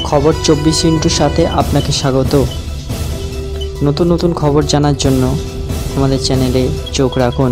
খবর 24 সাথে আপনাকে স্বাগত। নতুন নতুন খবর জানার জন্য আমাদের চ্যানেলে চোখ রাখুন।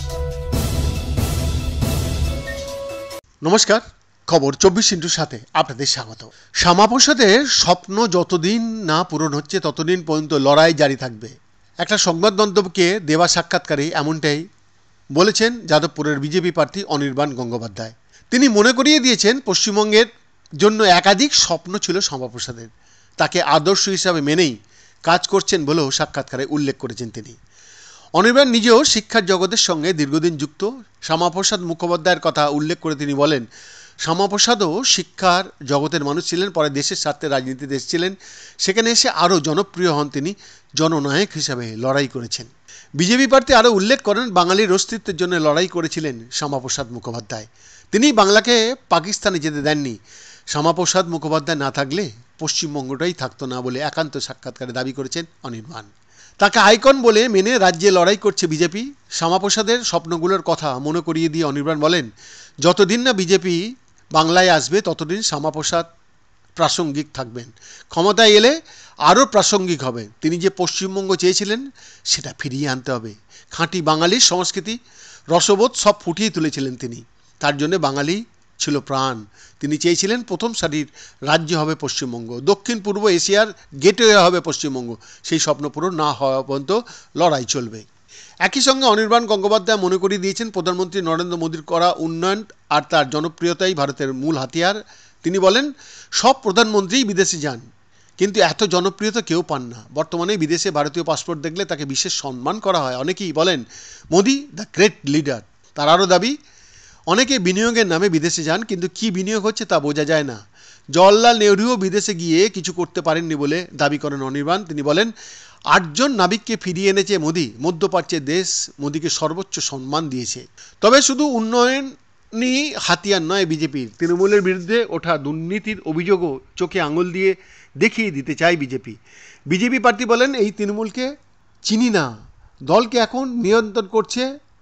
নমস্কার, খবর 24 সাথে আপনাদের স্বাগত। শ্যামাপ্রসাদের স্বপ্ন যতদিন না পূরণ হচ্ছে ততদিন পর্যন্ত লড়াই জারি থাকবে। একটা সংবাদ মাধ্যমকে দেওয়া সাক্ষাৎকারে এমনটাই বলেছেন যাদবপুরের বিজেপি প্রার্থী অনির্বাণ গঙ্গোপাধ্যায়। তিনি মনে করিয়ে দিয়েছেন পশ্চিমবঙ্গের জন্য একাধিক স্বপ্ন ছিল শ্যামাপ্রসাদের, তাকে আদর্শ হিসাবে মেনেই কাজ করছেন বলেও সাক্ষাৎকারে উল্লেখ করেছেন তিনি। অনির্বাণ নিজেও শিক্ষার জগতের সঙ্গে দীর্ঘদিন যুক্ত। শ্যামাপ্রসাদ মুখোপাধ্যায়ের কথা উল্লেখ করে তিনি বলেন, শ্যামাপ্রসাদও শিক্ষার জগতের মানুষ ছিলেন, পরে দেশের স্বার্থে রাজনীতিতে এসেছিলেন, সেখানে এসে আরও জনপ্রিয় হন তিনি, জননায়ক হিসাবে লড়াই করেছেন। বিজেপি প্রার্থী আরও উল্লেখ করেন, বাঙালির অস্তিত্বের জন্য লড়াই করেছিলেন শ্যামাপ্রসাদ মুখোপাধ্যায়। তিনি বাংলাকে পাকিস্তানে যেতে দেননি। শ্যামাপ্রসাদ মুখোপাধ্যায় না থাকলে পশ্চিমবঙ্গটাই থাকতো না বলে একান্ত সাক্ষাৎকারে দাবি করেছেন অনির্বাণ। তাকে আইকন বলে মেনে রাজ্যে লড়াই করছে বিজেপি। শ্যামাপ্রসাদের স্বপ্নগুলোর কথা মনে করিয়ে দিয়ে অনির্বাণ বলেন, যতদিন না বিজেপি বাংলায় আসবে ততদিন শ্যামাপ্রসাদ প্রাসঙ্গিক থাকবেন, ক্ষমতায় এলে আরও প্রাসঙ্গিক হবে। তিনি যে পশ্চিমবঙ্গ চেয়েছিলেন সেটা ফিরিয়ে আনতে হবে। খাঁটি বাঙালির সংস্কৃতি, রসবোধ সব ফুটিয়ে তুলেছিলেন তিনি। তার জন্য বাঙালি ছিল প্রাণ। তিনি চেয়েছিলেন প্রথম সারির রাজ্য হবে পশ্চিমবঙ্গ, দক্ষিণ পূর্ব এশিয়ার গেটওয়ে হবে পশ্চিমবঙ্গ। সেই স্বপ্ন পূরণ না হওয়া পর্যন্ত লড়াই চলবে। একই সঙ্গে অনির্বাণ গঙ্গোপাধ্যায় মনে করিয়ে দিয়েছেন, প্রধানমন্ত্রী নরেন্দ্র মোদীর করা উন্নয়ন আর তার জনপ্রিয়তাই ভারতের মূল হাতিয়ার। তিনি বলেন, সব প্রধানমন্ত্রীই বিদেশে যান, কিন্তু এত জনপ্রিয়তা কেউ পান না। বর্তমানে বিদেশে ভারতীয় পাসপোর্ট দেখলে তাকে বিশেষ সম্মান করা হয়। অনেকেই বলেন মোদি দ্য গ্রেট লিডার। তার আরও দাবি, অনেকে বিনিয়োগের নামে বিদেশে যান, কিন্তু কি বিনিয়োগ হচ্ছে তা বোঝা যায় না। জওয়াহরলাল নেহরুও বিদেশে গিয়ে কিছু করতে পারেননি বলে দাবি করেন অনির্বাণ। তিনি বলেন, 8 জন নাবিককে ফিরিয়ে এনেছে মোদি। মধ্যপ্রাচ্যের দেশ মোদিকে সর্বোচ্চ সম্মান দিয়েছে। তবে শুধু উন্নয়নই হাতিয়ার নয় বিজেপির। তৃণমূলের বিরুদ্ধে ওঠা দুর্নীতির অভিযোগও চোখে আঙুল দিয়ে দেখিয়ে দিতে চায় বিজেপি। বিজেপি প্রার্থী বলেন, এই তৃণমূলকে চিনি না, দলকে এখন নিয়ন্ত্রণ করছে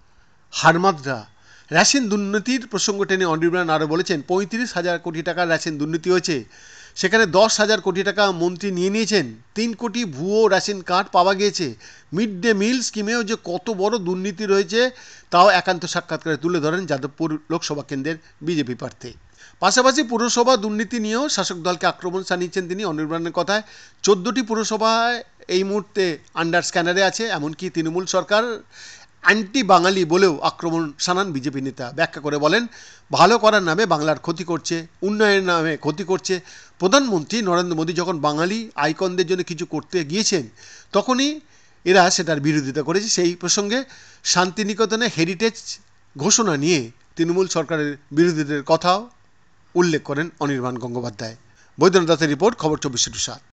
হারমাদরা। রেশন দুর্নীতির প্রসঙ্গ টেনে অনির্বাণ আরও বলেছেন, 35,000 কোটি টাকার রেশন দুর্নীতি হয়েছে, সেখানে 10,000 কোটি টাকা মন্ত্রী নিয়ে নিয়েছেন। 3 কোটি ভুয়ো রেশন কার্ড পাওয়া গিয়েছে। মিড ডে মিল স্কিমেও যে কত বড় দুর্নীতি রয়েছে তাও একান্ত সাক্ষাৎকারে তুলে ধরেন যাদবপুর লোকসভা কেন্দ্রের বিজেপি প্রার্থী। পাশাপাশি পুরসভা দুর্নীতি নিয়েও শাসক দলকে আক্রমণ জানিয়েছেন তিনি। অনির্বাণের কথায় 14টি পুরসভায় এই মুহূর্তে আন্ডার স্ক্যানারে আছে। এমনকি তৃণমূল সরকার অ্যান্টি বাঙালি বলেও আক্রমণ শানান বিজেপি নেতা। ব্যাখ্যা করে বলেন, ভালো করার নামে বাংলার ক্ষতি করছে, উন্নয়নের নামে ক্ষতি করছে। প্রধানমন্ত্রী নরেন্দ্র মোদী যখন বাঙালি আইকনদের জন্য কিছু করতে গিয়েছেন তখনই এরা সেটার বিরোধিতা করেছে। সেই প্রসঙ্গে শান্তিনিকেতনে হেরিটেজ ঘোষণা নিয়ে তৃণমূল সরকারের বিরোধীদের কথাও উল্লেখ করেন অনির্বাণ গঙ্গোপাধ্যায়। বৈদ্যনাথ দাসের রিপোর্ট, খবর 24/7।